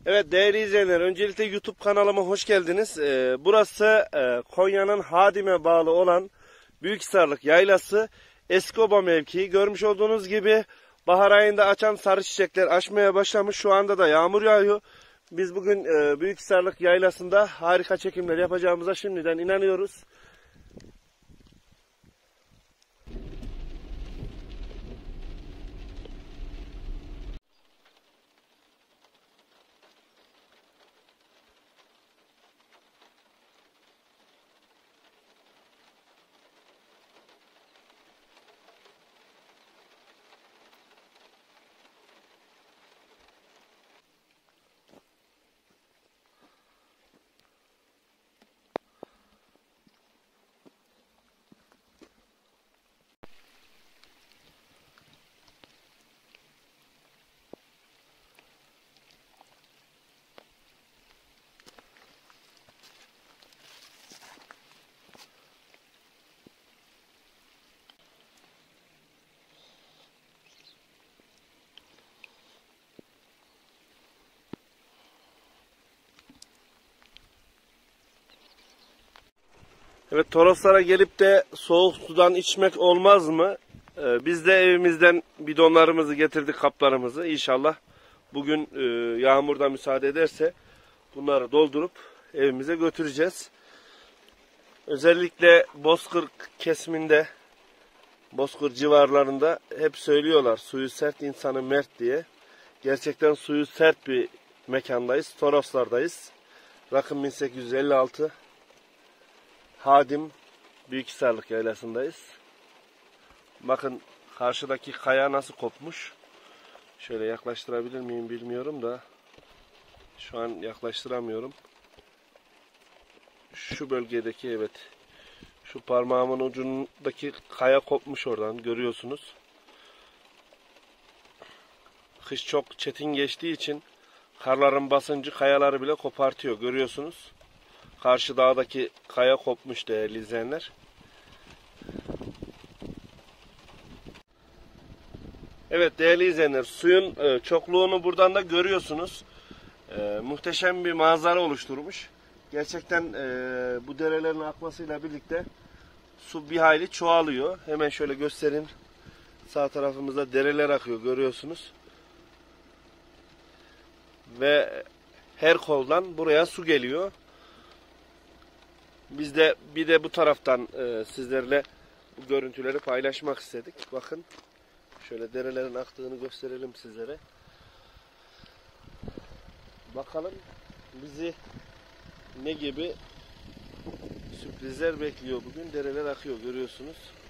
Evet değerli izleyenler, öncelikle YouTube kanalıma hoş geldiniz. Burası Konya'nın Hadim'e bağlı olan Büyükhisarlık Yaylası Eskoba mevkii. Görmüş olduğunuz gibi bahar ayında açan sarı çiçekler açmaya başlamış. Şu anda da yağmur yağıyor. Biz bugün Büyükhisarlık Yaylası'nda harika çekimler yapacağımıza şimdiden inanıyoruz. Evet, Toroslara gelip de soğuk sudan içmek olmaz mı? Biz de evimizden bidonlarımızı getirdik, kaplarımızı. İnşallah bugün yağmurda müsaade ederse bunları doldurup evimize götüreceğiz. Özellikle Bozkır kesiminde, Bozkır civarlarında hep söylüyorlar suyu sert insanı mert diye. Gerçekten suyu sert bir mekandayız. Toroslardayız. Rakım 1856. Hadim Büyükhisarlık Yaylası'ndayız. Bakın karşıdaki kaya nasıl kopmuş. Şöyle yaklaştırabilir miyim bilmiyorum da. Şu an yaklaştıramıyorum. Şu bölgedeki, evet. Şu parmağımın ucundaki kaya kopmuş oradan, görüyorsunuz. Kış çok çetin geçtiği için karların basıncı kayaları bile kopartıyor, görüyorsunuz. Karşı dağdaki kaya kopmuş değerli izleyenler. Evet değerli izleyenler, suyun çokluğunu buradan da görüyorsunuz. Muhteşem bir manzara oluşturmuş. Gerçekten bu derelerin akmasıyla birlikte su bir hayli çoğalıyor. Hemen şöyle göstereyim. Sağ tarafımızda dereler akıyor, görüyorsunuz. Ve her koldan buraya su geliyor. Biz de bir de bu taraftan sizlerle bu görüntüleri paylaşmak istedik. Bakın şöyle derelerin aktığını gösterelim sizlere. Bakalım bizi ne gibi sürprizler bekliyor bugün. Dereler akıyor, görüyorsunuz.